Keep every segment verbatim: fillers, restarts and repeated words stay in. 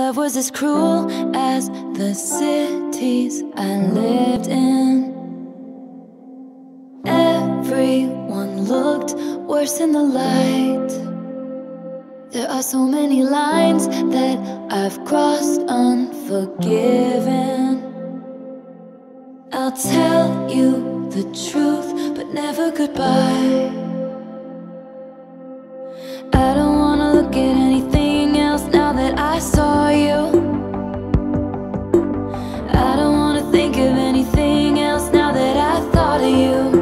love was as cruel as the cities I lived in. Everyone looked worse in the light. There are so many lines that I've crossed unforgiven. I'll tell you the truth, but never goodbye. I don't wanna look at anything else now that I saw you. I don't wanna think of anything else now that I thought of you.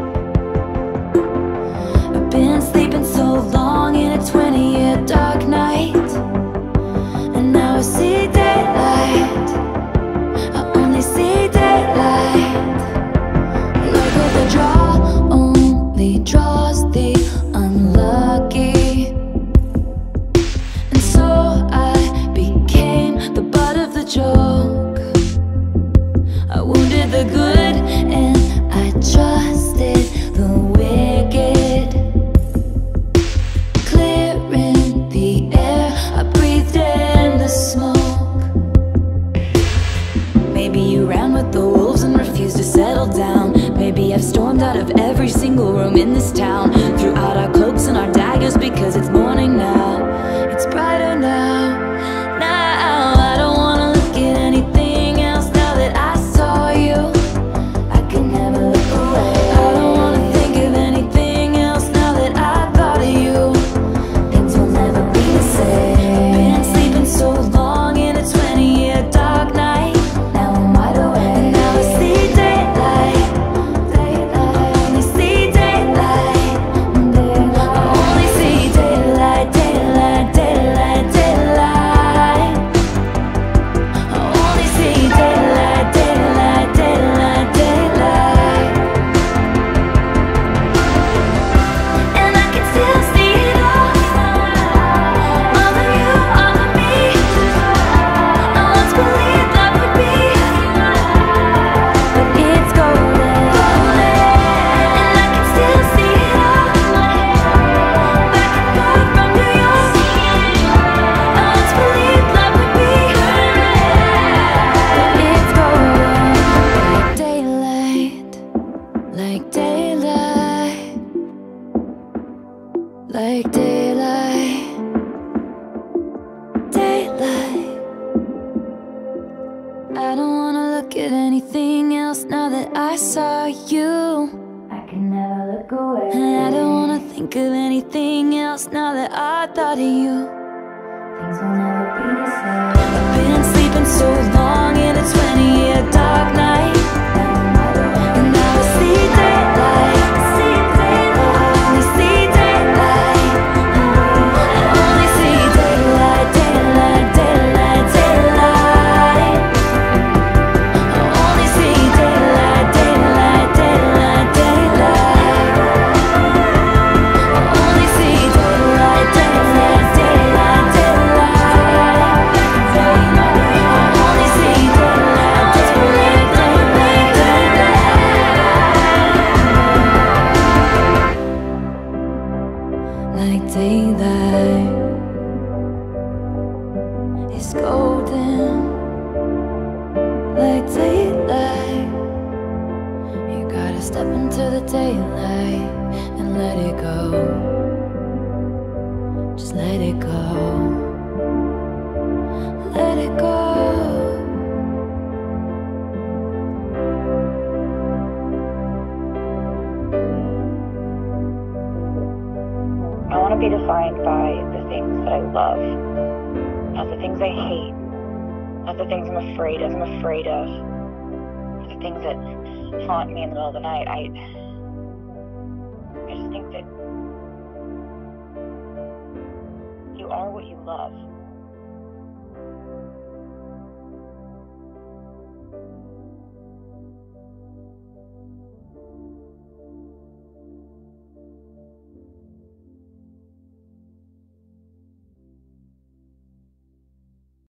I've been sleeping so long in a twenty-year dark night, and now I see daylight. I only see daylight. Luck of the draw only draws the unlucky, and so I became the butt of the joke. I wounded the good and I trusted the wicked. Clearing the air, I breathed in the smoke. Maybe you ran with the wolves and refused to settle down. Maybe I've stormed out of every single room in this town, threw out our cloaks and our daggers because it's morning now. It's brighter now. Now I don't wanna look at anything else now that I saw you. I can never look away. I don't wanna think of anything else now that I thought of you. Things will never be the same. I've been sleeping so long in a twenty-year dark night. Now I'm wide awake, and now I see daylight. Daylight. I only see daylight. Daylight. I only see daylight, daylight, daylight, daylight. I only see daylight, daylight, daylight, daylight. And I can still see it all. All of you, all of me. I once believed love would be, but it's golden. And I can still see it all. Back and forth from New York. I once believed love would be, but it's golden. Like daylight, like daylight, like daylight, daylight. I don't wanna look at anything else now that I saw you. I can never look away. And I don't wanna think of anything else now that I thought of you. Things will never be the same. I've been sleeping so long in a twenty-year dark night, and now I see daylight. I see daylight. I only see daylight. I only see daylight, daylight, daylight, daylight. I only see daylight, daylight, daylight, daylight. I only see daylight, daylight, daylight, daylight. I only see daylight, daylight, daylight, daylight. Like daylight is golden. Like daylight, you gotta step into the daylight and let it go. Just let it go. Let it go. I want to be defined by the things that I love, not the things I hate, not the things I'm afraid of. I'm afraid of the things that haunt me in the middle of the night. I, I just think that you are what you love.